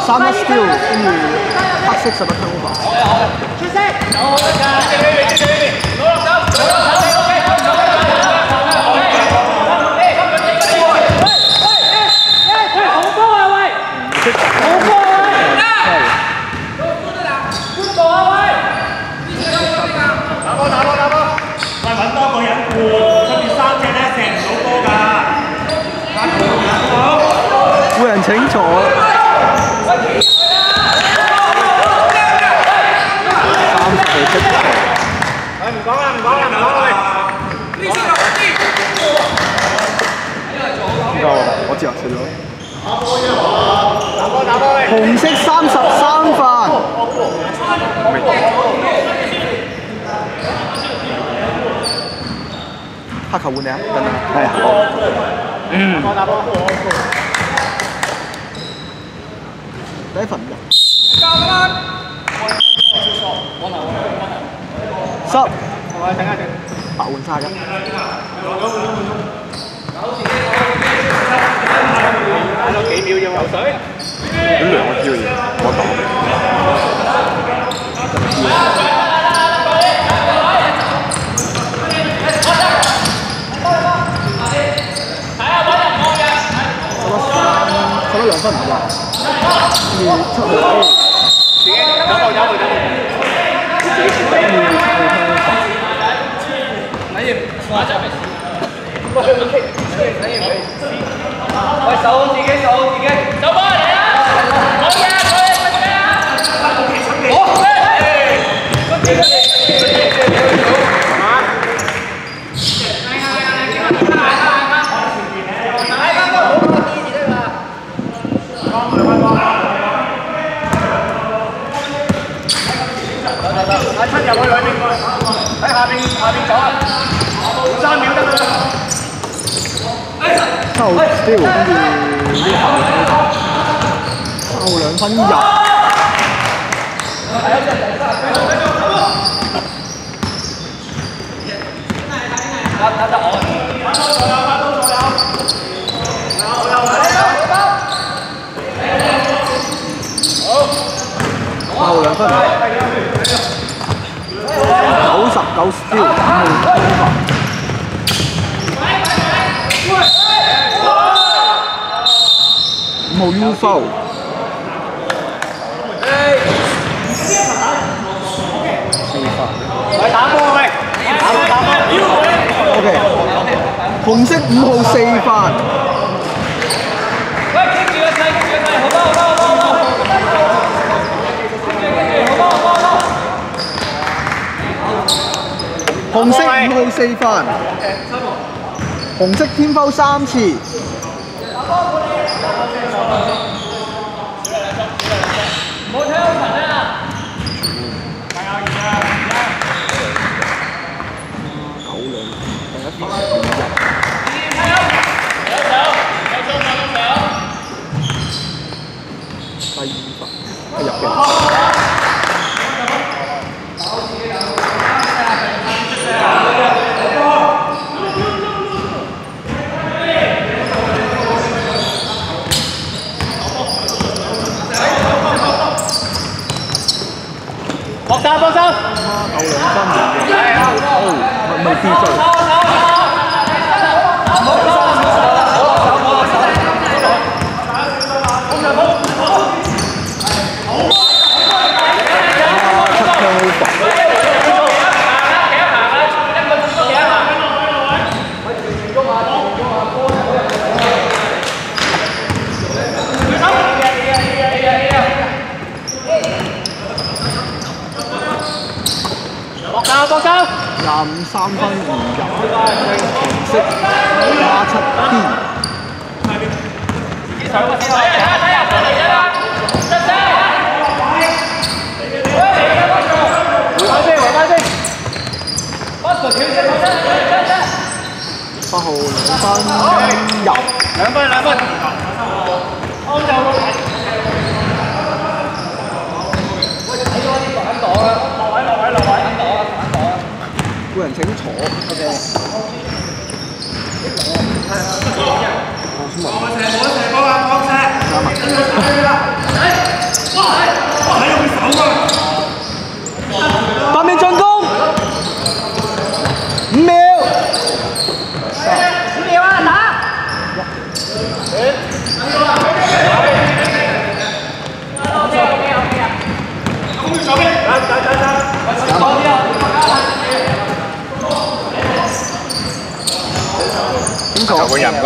13粒 steal， 跟住黑色11 turnover。出色！會人請坐。30被擊破。唔講啦，唔講啦，唔講啦。呢個我知啊，死咗。紅色33分。黑球換你啊，等等。係啊。打波。第一份入。10。白換31。打咗幾秒啫喎。游水。咁2個招嘢，我講。攞2分唔入，要出去 A， 自己走步。喂，守好自己，走波嚟啦！好嘅，7入去裏邊，喺下邊走啊！3秒得啦。收 steal 跟住呢下收2分入。收2分。99 steal 5號 U foul。喂，打波喂，打波。OK， 紅色5號4分。喂，keep住個勢，好多。紅色5號4分，紅色天拋3次。冇睇好神啊！92第一發入。第2發入嘅。幫手！夠2分未跌數。幫手！23分唔入，紅色87D。8號2分入，2分。個人請坐 ，OK。冇射波啊！冇射。 人唔該。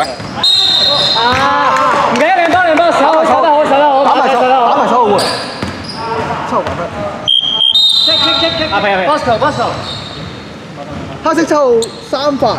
唔緊要，兩幫，守得好， 打埋手換，7號犯規。 Bosco， 黑色7號3犯。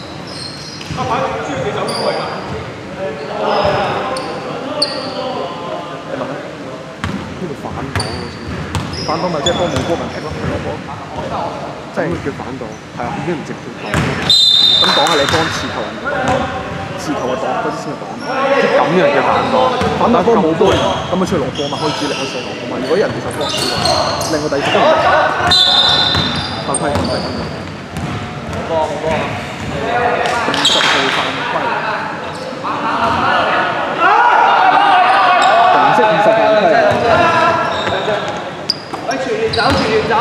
呢度反檔反檔咪即係幫冇波咪踢咯，攞波。即係叫反檔。係啊，已經唔直叫擋。咁擋係你幫刺球人，刺球嘅擋嗰啲先係擋。即係咁樣叫反檔。反檔波冇波，咁咪出去攞波嘛，可以主力可以射攞波嘛。如果人哋手波，另個第四都唔犯規。好波。50號犯規。紅色20犯規。全員走。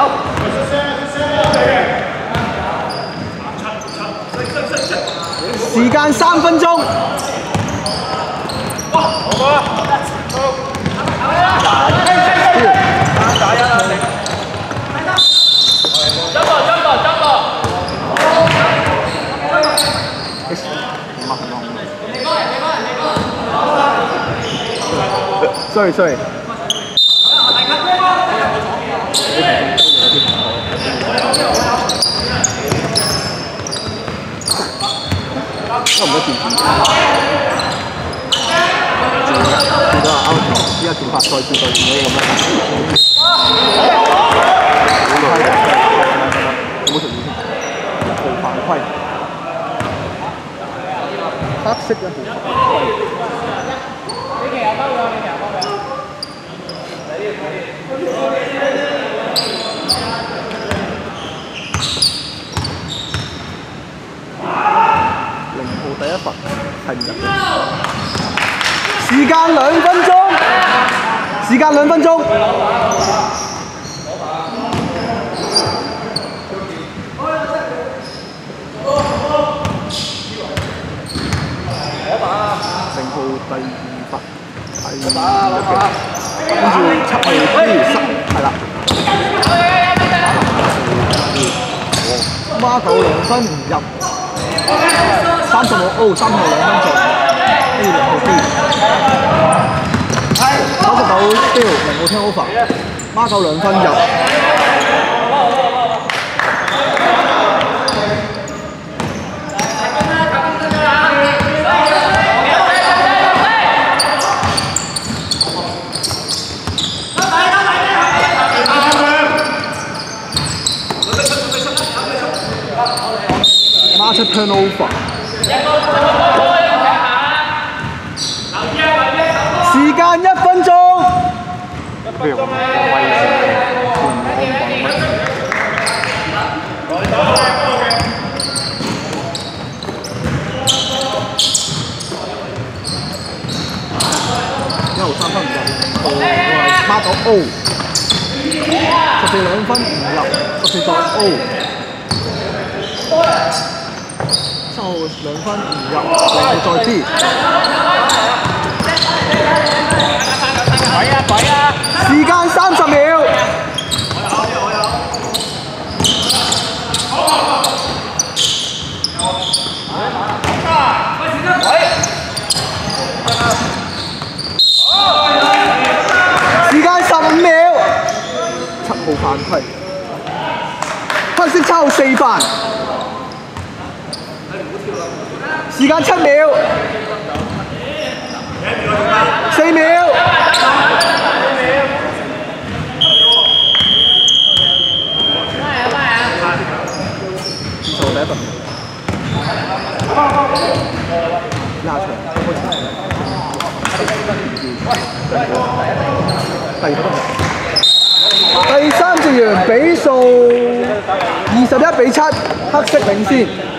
時間3分鐘。sorry。我唔得電視。見到啊，依家轉發賽事對面嗰個咩？有冇隨意添？1號犯規，黑色1號犯規。第一罰係唔入嘅。時間2分鐘。成號第2罰係唔入嘅。跟住7號係啦。孖92分唔入。30號 O， 3號2分做 A 2號 B。99 Still 0號聽 over， 孖92分入。孖7 turnover。時間1分鐘。1號3分唔入，孖9 O。14 2分唔入，14再 O。7號2分唔入，再 B。時間30秒。時間15秒。7號犯規。黑色7號4犯。時間7秒。4秒。第一分。拉長，第2分。第3節完，比數21-7，黑色領先。